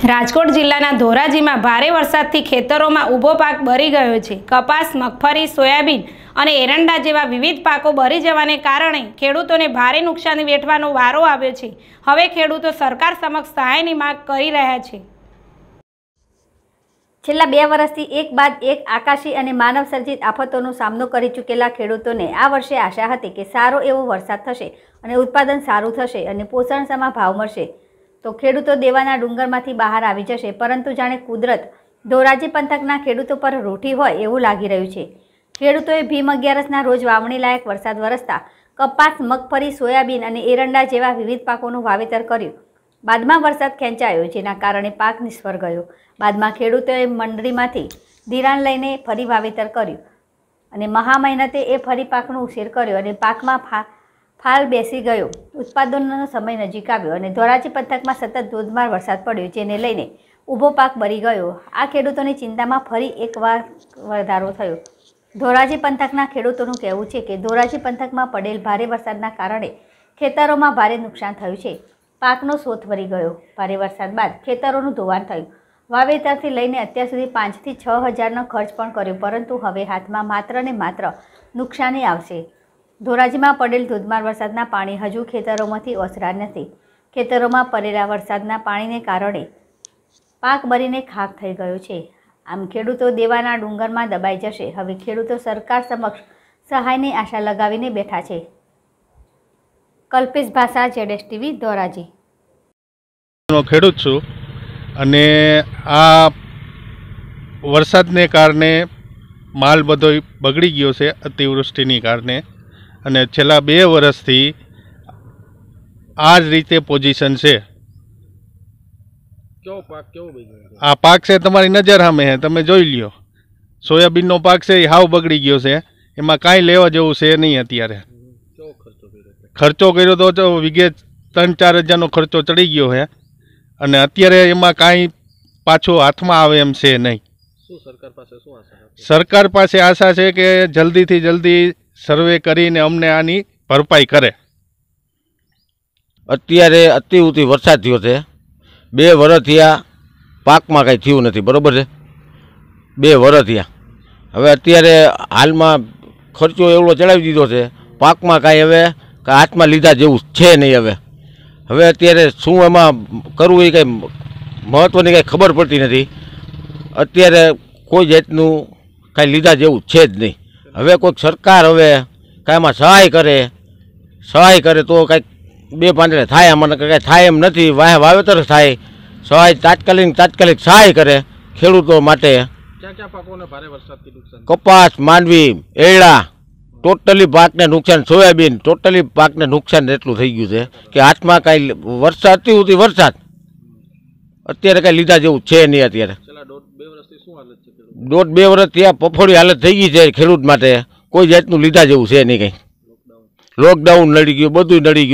રાજકોટ જિલ્લાના ધોરાજીમાં ભારે વરસાદથી ખેતરોમાં ઊભો પાક બળી ગયો છે। કપાસ, મગફળી, સોયાબીન અને એરંડા જેવા વિવિધ પાકો બળી જવાને કારણે ખેડૂતોને ભારે નુકસાની વેઠવાનો વારો આવ્યો છે। હવે ખેડૂતો સરકાર સમક્ષ સહાયની માંગ કરી રહ્યા છે। છેલ્લા 2 વર્ષથી એક બાદ એક આકાશી અને માનવ સર્જિત આફતોનો સામનો કરી ચૂકેલા ખેડૂતોને આ વર્ષે આશા હતી કે સારો એવો વરસાદ થશે અને ઉત્પાદન સારું થશે અને પોષણસમ ભાવ મળશે તો ખેડૂતો દેવાના ડુંગરમાંથી બહાર આવી જશે, પરંતુ જાણે કુદરત ધોરાજી પંથકના ખેડૂતો પર રૂઠી હોય એવું લાગી રહ્યું છે। ખેડૂતોએ ભીમ 11ના રોજ વાવણી લાયક વરસાદ વરસતા કપાસ, મગફળી, સોયાબીન અને એરંડા જેવા વિવિધ પાકોનું વાવેતર કર્યું। બાદમાં વરસાદ ખેંચાયો, જેના કારણે પાક નિષ્ફળ ગયો। બાદમાં ખેડૂતોએ મંડળીમાંથી ધિરાણ લઈને ફરી વાવેતર કર્યું અને મહા મહેનતે એ ફરી પાકનો ઉછેર કર્યો અને પાકમાં ફાલ બેસી ગયો। ઉત્પાદનનો સમય નજીક આવ્યો અને ધોરાજી પંથકમાં સતત ધોધમાર વરસાદ પડ્યો, જેને લઈને ઊભો પાક બળી ગયો। આ ખેડૂતોની ચિંતામાં ફરી એકવાર વધારો થયો। ધોરાજી પંથકના ખેડૂતોનું કહેવું છે કે ધોરાજી પંથકમાં પડેલ ભારે વરસાદના કારણે ખેતરોમાં ભારે નુકસાન થયું છે। પાકનો સોથ વળી ગયો। ભારે વરસાદ બાદ ખેતરોનું ધોવાણ થયું। વાવેતરથી લઈને અત્યાર સુધી 5 થી 6 હજારનો ખર્ચ પણ કર્યો, પરંતુ હવે હાથમાં માત્ર ને માત્ર નુકસાની આવશે। ધોરાજીમાં પડેલ ધોધમાર વરસાદના પાણી હજુ ખેતરોમાંથી ઓસરા નથી। ખેતરોમાં પડેલા વરસાદના પાણીને કારણે પાક બળીને ખાક થઈ ગયો છે। આમ ખેડૂતો દેવાના ડુંગરમાં દબાઈ જશે। હવે ખેડૂતો સરકાર સમક્ષ સહાયની આશા લગાવીને બેઠા છે। કલ્પેશ ભાષા, ZSTV, ધોરાજી। ખેડૂત છું અને આ વરસાદને કારણે માલ બધો બગડી ગયો છે અતિવૃષ્ટિની કારણે, અને છેલ્લા 2 વર્ષથી આ જ રીતે પોઝિશન છે। આ પાક છે તમારી નજર સામે છે, તમે જોઈ લ્યો। સોયાબીનનો પાક છે એ હાવ બગડી ગયો છે, એમાં કાંઈ લેવા જેવું છે નહીં। અત્યારે ખર્ચો કર્યો તો વીઘે 3-4 હજારનો ખર્ચો ચડી ગયો છે અને અત્યારે એમાં કાંઈ પાછું હાથમાં આવે એમ છે નહીં। સરકાર પાસે આશા છે કે જલ્દીથી જલ્દી સર્વે કરીને અમને આની ભરપાઈ કરે। અત્યારે અતિવૃષ્ટિ વરસાદ થયો છે। 2 વર્ષ થયા પાકમાં કાંઈ થયું નથી, બરાબર છે। 2 વર્ષ થયા, હવે અત્યારે હાલમાં ખર્ચો એવડો ચડાવી દીધો છે, પાકમાં કાંઈ હવે હાથમાં લીધા જેવું છે નહીં। હવે અત્યારે શું એમાં કરવું એ કંઈ મહત્ત્વની કાંઈ ખબર પડતી નથી। અત્યારે કોઈ જાતનું કાંઈ લીધા જેવું છે જ નહીં। હવે કોઈક સરકાર હવે કાંઈમાં સહાય કરે તો કાંઈક 2 પાંદડે થાય। અમને કાંઈ થાય એમ નથી, વાવેતર થાય, સહાય તાત્કાલિક સહાય કરે ખેડૂતો માટે। કપાસ, માંડવી, એરડા, ટોટલી પાકને નુકસાન, સોયાબીન ટોટલી પાકને નુકસાન એટલું થઈ ગયું છે કે હાથમાં કાંઈ વરસાદ અત્યારે કાંઈ લીધા જેવું છે નહીં। અત્યારે 1.5-2 વર્ષથી આ પફોડી હાલત થઈ ગઈ છે ખેડૂત માટે, કોઈ જાતનું લીધા જેવું છે નહીં। કંઈ લોકડાઉન નડી ગયું, બધું નડી ગયું।